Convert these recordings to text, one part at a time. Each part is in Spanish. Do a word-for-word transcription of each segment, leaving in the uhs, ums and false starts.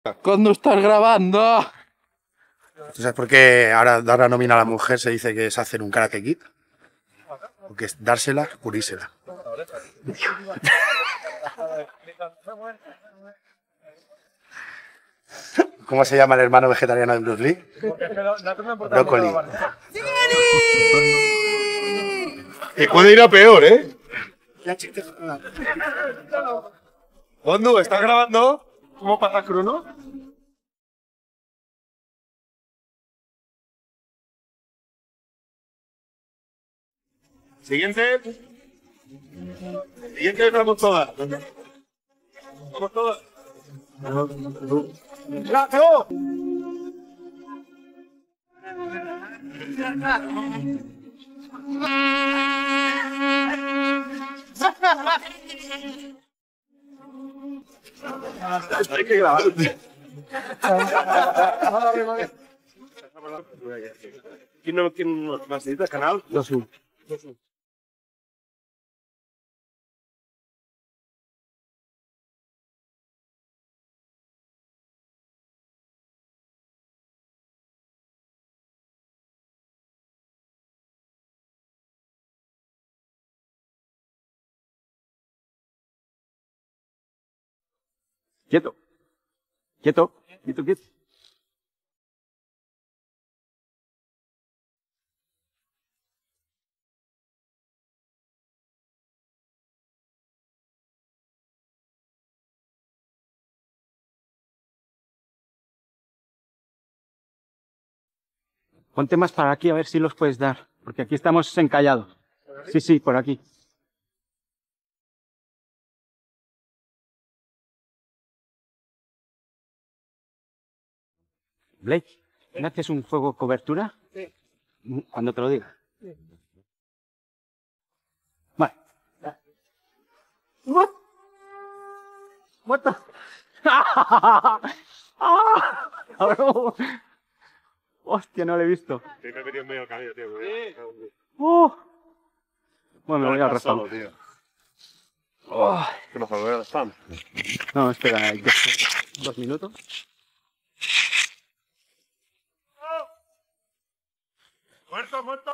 ¿Cuándo estás grabando? ¿Tú sabes por qué ahora dar la nómina a la mujer se dice que es hacer un karate kid? Porque es dársela, curísela. ¿Cómo se llama el hermano vegetariano de Bruce Lee? Brócoli. Y puede ir a peor, ¿eh? Bondu, ¿estás grabando? ¿Cómo pasa crono? Siguiente. Siguiente, vamos todas. Vamos todas. ¡Ya, Teo! Hay que grabar. ¿Quién no quién más necesita canal? Yo sí. Quieto. Quieto. Quieto, quieto. Ponte más para aquí a ver si los puedes dar, porque aquí estamos encallados. Sí, sí, por aquí. Blake, ¿me haces un fuego cobertura? Sí. Cuando te lo diga. Sí. Vale. What? What the? Cabrón. Hostia, no lo he visto. Sí, me he metido en medio del camino, tío. Sí. Oh. Bueno, me voy al restaurante, tío. Oh. ¿Qué pasa? ¿Voy al spam? No, espera, dos, dos minutos. ¡Muerto, muerto!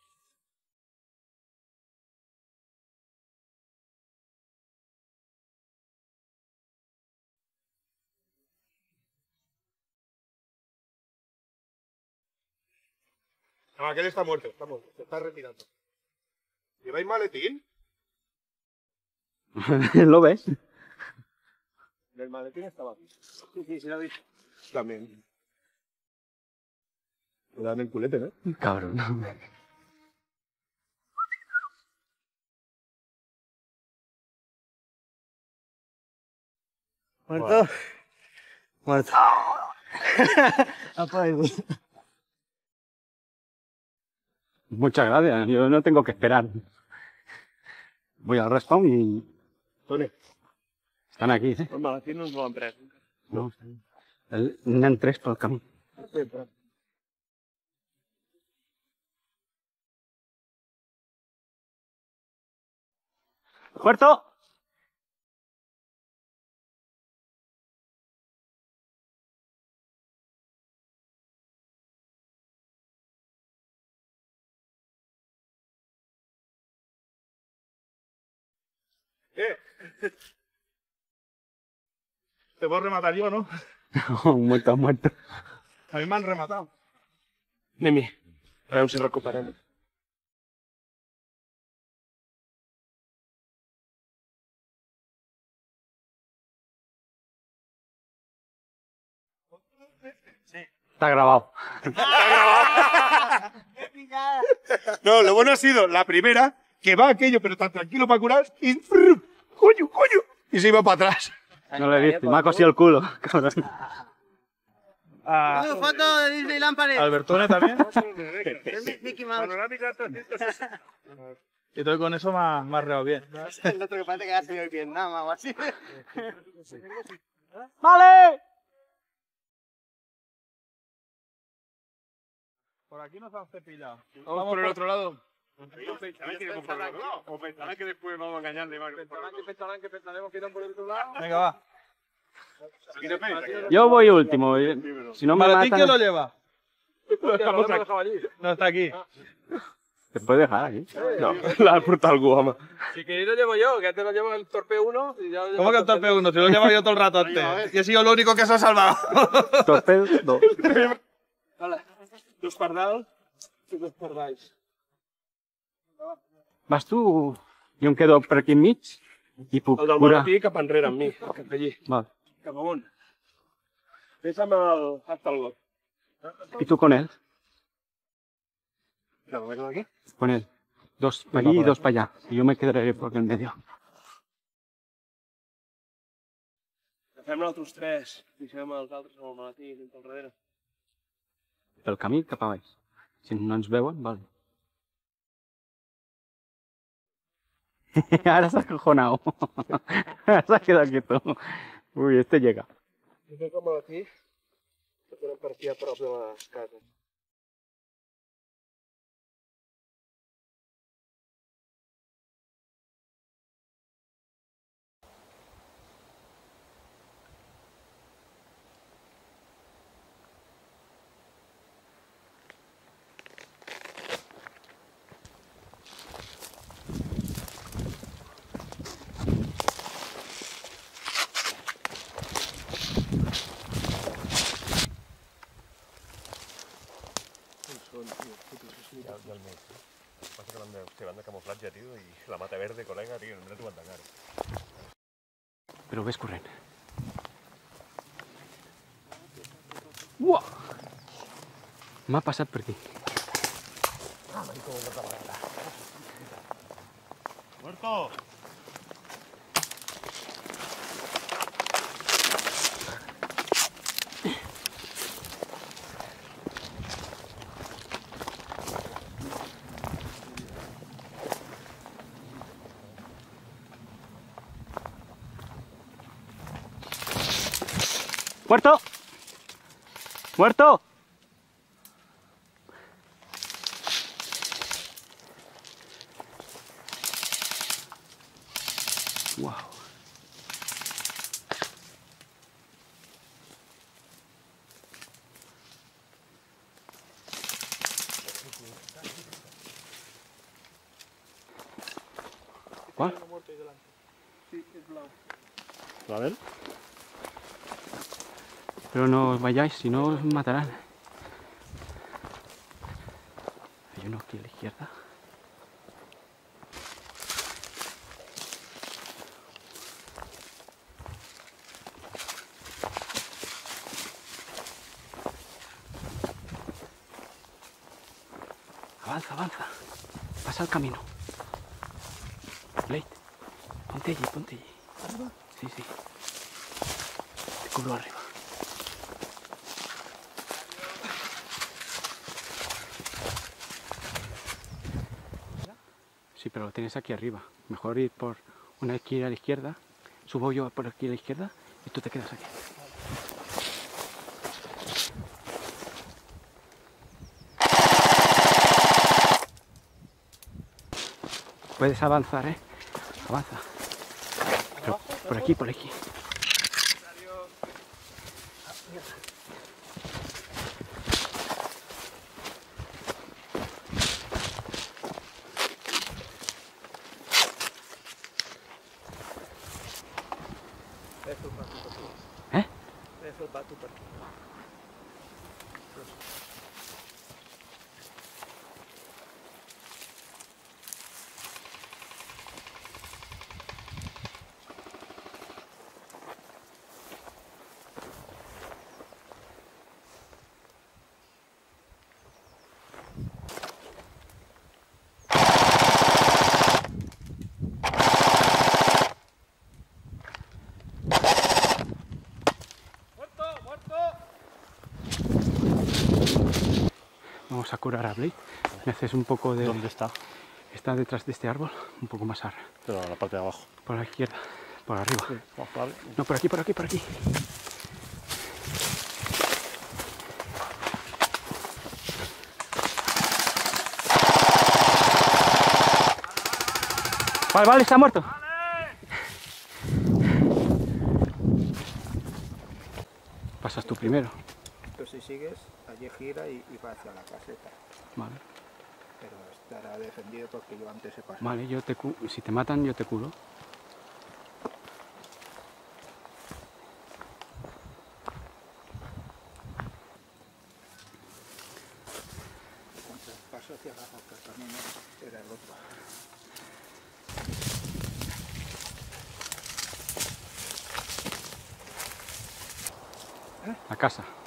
No, aquel está muerto, está muerto, se está retirando. ¿Lleváis maletín? ¿Lo ves? El maletín estaba aquí. Sí, sí, sí lo he visto. También. Me dan el culete, ¿no? Cabrón. ¿Muerto? Muerto. Muchas gracias, yo no tengo que esperar. Voy al respawn y... Tony. Están aquí, ¿eh? Los maletines no van tres. No, están... N'hi tres por el camí. Sí, pero... ¡Muerto! ¡Eh! Te voy a rematar yo, ¿no? muerto, muerto. A mí me han rematado. Nemi, a ver si recuperamos. Está grabado. No, lo bueno ha sido la primera, que va aquello, pero tan tranquilo para curar, y ¡frr! ¡Coño, coño! Y se iba para atrás. No lo he visto, me ha cosido el culo, cabrón. Ah, foto de Disneyland Paris. Albertone también. Mickey Mouse. Y todo con eso me ha, me ha reado bien. El otro que parece que ha salido de Vietnam o algo así. ¡Vale! Por aquí nos han cepillado. Vamos por el otro lado. O pensarán que después vamos a engañarle. Pensarán que pensarán que pensaremos que irán por el otro lado. Venga, va. Yo voy último. Si no me ¿Para ti matan... quién lo lleva? Lo dejamos aquí. No está aquí. ¿Te puedes dejar aquí? No, la has portat algú, home. Si queréis lo llevo yo, que te lo llevo el torpe uno. Y ya ¿cómo que el torpe uno? Si lo llevo yo todo el rato antes. Y he sido el único que se ha salvado. Torpedo, dos. Vale. Dos pardals i dos pardalls. Vas tu, jo em quedo per aquí enmig i puc El del curar. maletí cap enrere amb mi, cap allí, Vale. cap amunt. Deixa'm el... hasta el got. ¿Y tú con él? No, me quedo aquí. Con él. Dos para allí y dos para allá. Y yo me quedaré por aquí en medio. Fem nosaltres tres. Deixem els altres amb el maletí i al darrere. Pel camí cap a baix. Si no ens veuen, vale. Ahora se ha acojonado. Ahora se ha quedado quieto. Uy, este llega. I fem el maletí, que podem per aquí a prop de les cases. Pasa que van de, hostia, van de camuflatge, tío, y la mata verde, colega, tío, no t'ho van tancar. Pero ves corrent. Uah! M'ha passat per aquí. ¡Muerto! ¡Muerto! ¡Muerto! Wow. ¿Cuál? A ver. Pero no os vayáis, si no os matarán. Hay uno aquí a la izquierda. Avanza, avanza. Pasa el camino. Blade, ponte allí, ponte allí. Sí, sí. Te cubro arriba. Sí, pero lo tienes aquí arriba. Mejor ir por una esquina a la izquierda. Subo yo por aquí a la izquierda y tú te quedas aquí. Puedes avanzar, ¿eh? Avanza. Pero por aquí, por aquí. ¿Eh? Vamos a curar a Blade. Me haces un poco de... ¿Dónde está? Está detrás de este árbol, un poco más arriba. Pero a la parte de abajo. Por la izquierda, por arriba. Vale. No, por aquí, por aquí, por aquí. Vale, vale, está muerto. pasas tú primero. Entonces si sigues, allí gira y, y va hacia la caseta. Vale. Pero estará defendido porque yo antes he pasado. Vale, yo te cu- si te matan, yo te curo. Cuando paso hacia abajo, que el camino era el otro. A casa.